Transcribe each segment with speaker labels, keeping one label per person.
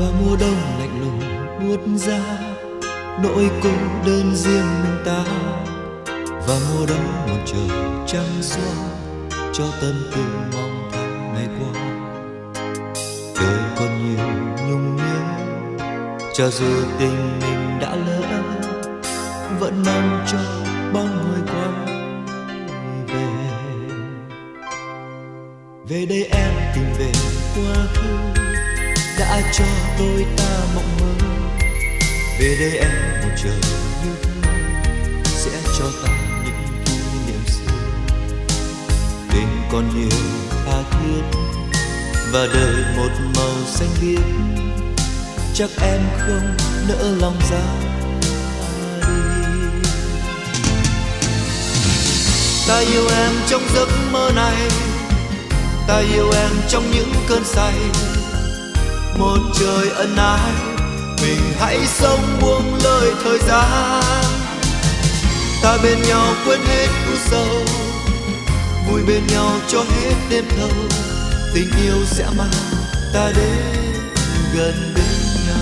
Speaker 1: Và mùa đông lạnh lùng buốt giá, nỗi cô đơn riêng mình ta. Và mùa đông một trời trăng xóa, cho tâm tư mong tháng ngày qua. Đời còn nhiều nhung nhớ, cho dù tình mình đã lỡ, vẫn mong cho bóng người quay về. Về đây em tìm về quá khứ, đã cho tôi ta mộng mơ. Về đây em một trời như thơ, sẽ cho ta những kỷ niệm xưa. Tình còn nhiều tha thiết, và đời một màu xanh biếc. Chắc em không nỡ lòng ra đi. Ta yêu em trong giấc mơ này, ta yêu em trong những cơn say. Một trời ân ái, mình hãy sống buông lời thời gian. Ta bên nhau quên hết u sầu, vui bên nhau cho hết đêm thâu. Tình yêu sẽ mang ta đến gần bên nhau.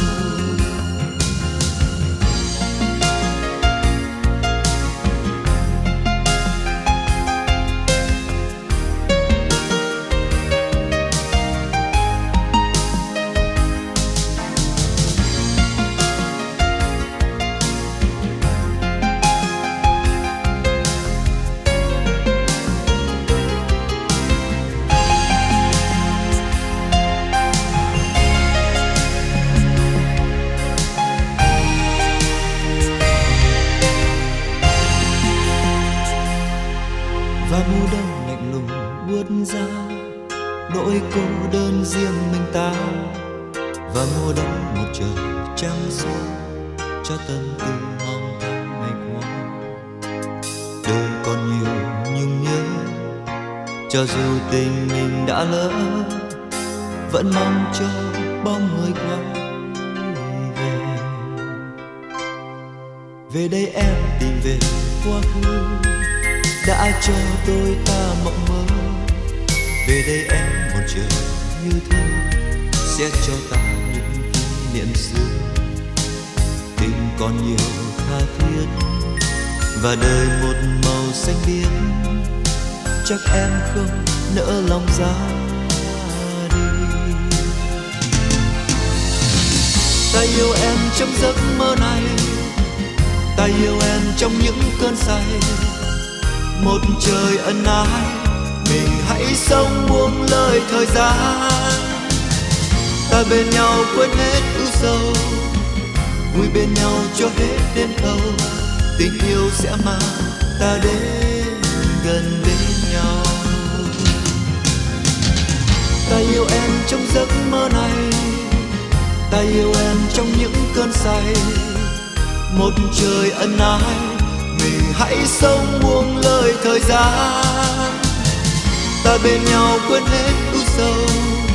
Speaker 1: Và mùa đông lạnh lùng buốt giá, nỗi cô đơn riêng mình ta. Và mùa đông một trời trăng xóa, cho tâm tư mong tháng ngày qua. Đời còn nhiều nhung nhớ, cho dù tình mình đã lỡ, vẫn mong cho bóng người quay về. Về đây em tìm về quá khứ, đã cho tôi ta mộng mơ. Về đây em một trời như thơ, sẽ cho ta những kỷ niệm xưa. Tình còn nhiều tha thiết, và đời một màu xanh biếc. Chắc em không nỡ lòng ra đi. Ta yêu em trong giấc mơ này, ta yêu em trong những cơn say. Một trời ân ái, mình hãy sống buông lời thời gian. Ta bên nhau quên hết ưu sầu, vui bên nhau cho hết đêm thâu. Tình yêu sẽ mang ta đến gần bên nhau. Ta yêu em trong giấc mơ này, ta yêu em trong những cơn say. Một trời ân ái, mình hãy sống buông lời thời gian. Ta bên nhau quên hết u sầu,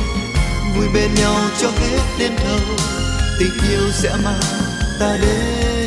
Speaker 1: vui bên nhau cho hết đêm thâu. Tình yêu sẽ mang ta đến